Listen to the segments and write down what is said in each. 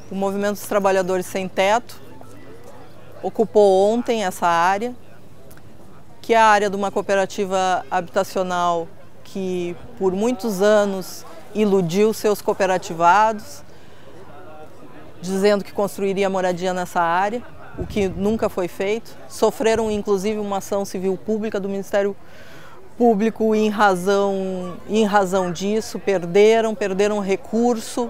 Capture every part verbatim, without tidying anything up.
O Movimento dos Trabalhadores Sem Teto ocupou ontem essa área, que é a área de uma cooperativa habitacional que por muitos anos iludiu seus cooperativados, dizendo que construiria moradia nessa área, o que nunca foi feito. Sofreram inclusive uma ação civil pública do Ministério Público em razão, em razão disso, perderam, perderam recurso.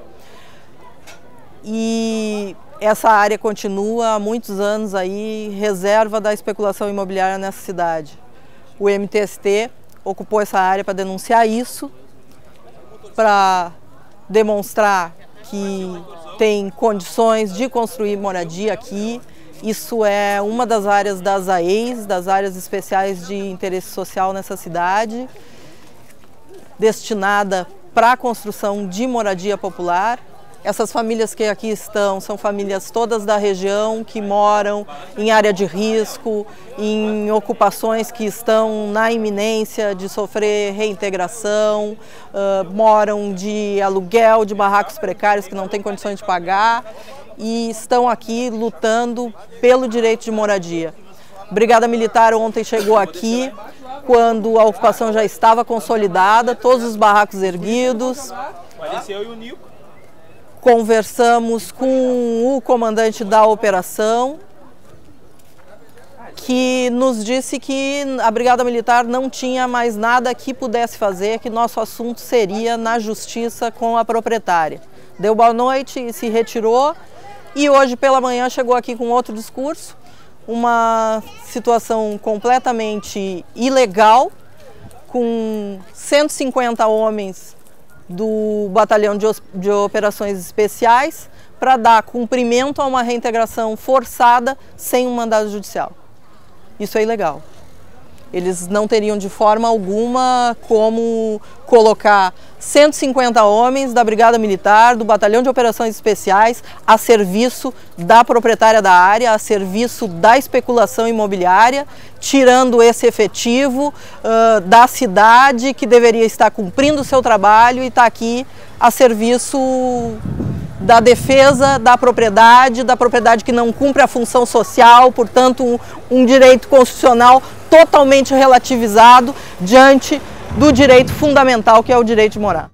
E essa área continua há muitos anos aí, reserva da especulação imobiliária nessa cidade. O M T S T ocupou essa área para denunciar isso, para demonstrar que tem condições de construir moradia aqui. Isso é uma das áreas das A E Is, das áreas especiais de interesse social nessa cidade, destinada para a construção de moradia popular. Essas famílias que aqui estão são famílias todas da região que moram em área de risco, em ocupações que estão na iminência de sofrer reintegração, uh, moram de aluguel, de barracos precários que não têm condições de pagar e estão aqui lutando pelo direito de moradia. A Brigada Militar ontem chegou aqui quando a ocupação já estava consolidada, todos os barracos erguidos. Apareceu e o Nico. Conversamos com o comandante da operação, que nos disse que a Brigada Militar não tinha mais nada que pudesse fazer, que nosso assunto seria na justiça com a proprietária. Deu boa noite e se retirou, e hoje pela manhã chegou aqui com outro discurso, uma situação completamente ilegal, com cento e cinquenta homens do Batalhão de Operações Especiais para dar cumprimento a uma reintegração forçada sem um mandado judicial. Isso é ilegal. Eles não teriam de forma alguma como colocar cento e cinquenta homens da Brigada Militar, do Batalhão de Operações Especiais, a serviço da proprietária da área, a serviço da especulação imobiliária, tirando esse efetivo uh, da cidade que deveria estar cumprindo o seu trabalho e está aqui a serviço da defesa da propriedade, da propriedade que não cumpre a função social, portanto um, um direito constitucional totalmente relativizado diante do direito fundamental que é o direito de morar.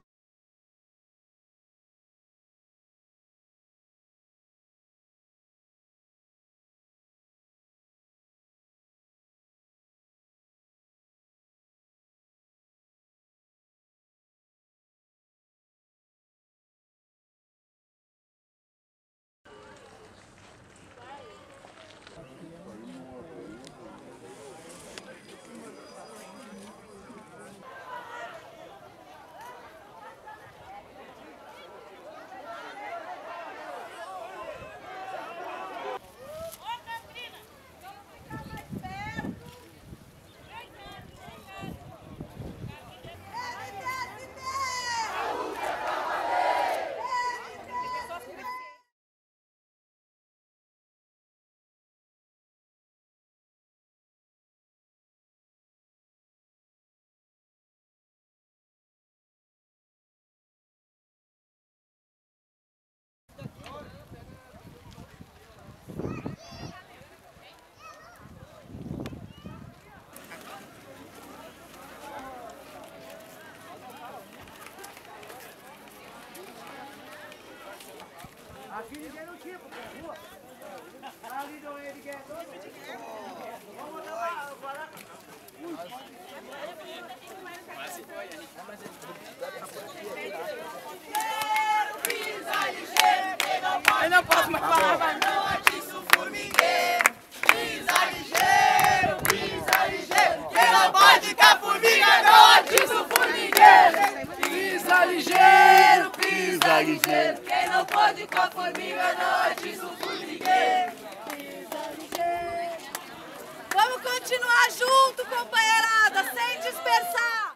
Aqui ninguém não tinha, porque é rua. Ali não é ninguém. Vamos mandar lá, agora. Eu não posso mais falar, não atiça o formigueiro. Pisa ligeiro, pisa ligeiro. Quem não pode com a formiga, não atiça o formigueiro. Pisa ligeiro, pisa ligeiro. Quem não pode com a formiga, não atiça o formigueiro. Pisa ligeiro. Vamos continuar junto, companheirada, sem dispersar.